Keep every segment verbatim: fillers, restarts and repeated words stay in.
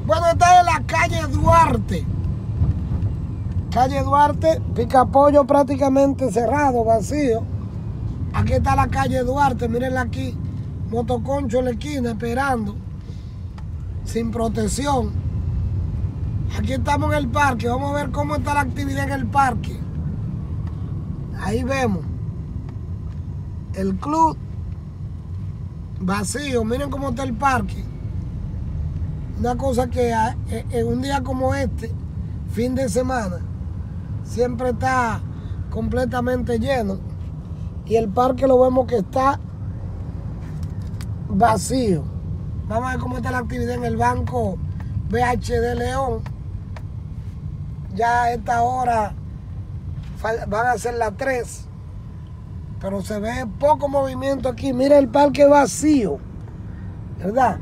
Bueno, está en la calle Duarte. Calle Duarte, Picapollo prácticamente cerrado, vacío. Aquí está la calle Duarte, mírenla aquí. Motoconcho en la esquina esperando, sin protección. Aquí estamos en el parque, vamos a ver cómo está la actividad en el parque. Ahí vemos el club vacío, miren cómo está el parque. Una cosa que en un día como este, fin de semana, siempre está completamente lleno. Y el parque lo vemos que está vacío. Vamos a ver cómo está la actividad en el banco B H D León. Ya a esta hora van a ser las tres, pero se ve poco movimiento aquí. Mira el parque vacío, ¿verdad?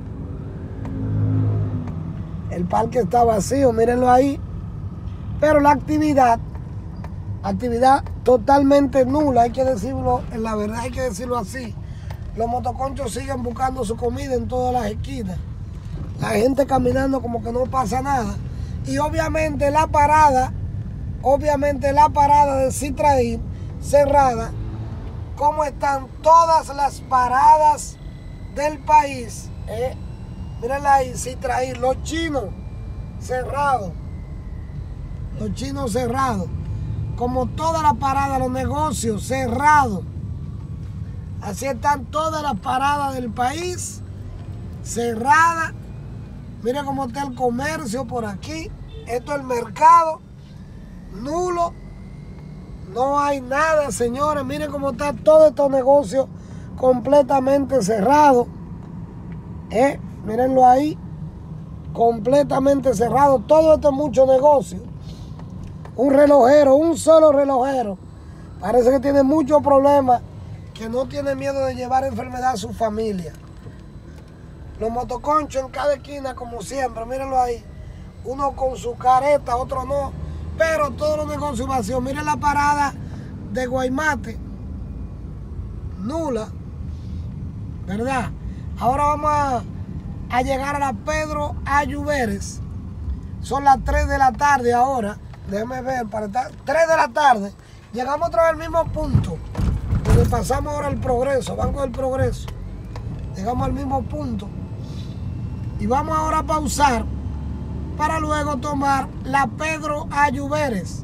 El parque está vacío, mírenlo ahí. Pero la actividad, actividad totalmente nula, hay que decirlo, en la verdad hay que decirlo así. Los motoconchos siguen buscando su comida en todas las esquinas. La gente caminando como que no pasa nada. Y obviamente la parada, obviamente la parada de Citraír cerrada, como están todas las paradas del país. ¿eh? Mírenla ahí, Citraír, los chinos cerrados. Los chinos cerrados. Como todas las paradas, los negocios cerrados. Así están todas las paradas del país cerradas. Miren cómo está el comercio por aquí. Esto es el mercado. Nulo. No hay nada, señores. Miren cómo está todo estos negocios completamente cerrados. ¿Eh? Mírenlo ahí. Completamente cerrado. Todo esto es mucho negocio. Un relojero, un solo relojero. Parece que tiene muchos problemas, que no tiene miedo de llevar enfermedad a su familia. Los motoconchos en cada esquina, como siempre, mírenlo ahí. Uno con su careta, otro no. Pero todos los negocios vacíos. Miren la parada de Guaymate. Nula. ¿Verdad? Ahora vamos a, a llegar a la Pedro A. Lluveres. Son las tres de la tarde ahora. Déjenme ver, para estar tres de la tarde. Llegamos otra vez al mismo punto. Donde pasamos ahora el Progreso, Banco del Progreso. Llegamos al mismo punto. Y vamos ahora a pausar para luego tomar la Pedro A. Lluveres.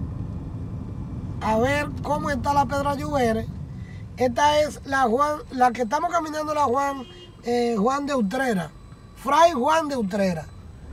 A ver cómo está la Pedro A. Lluveres. Esta es la Juan, la que estamos caminando, la Juan, eh, Juan de Utrera. Fray Juan de Utrera.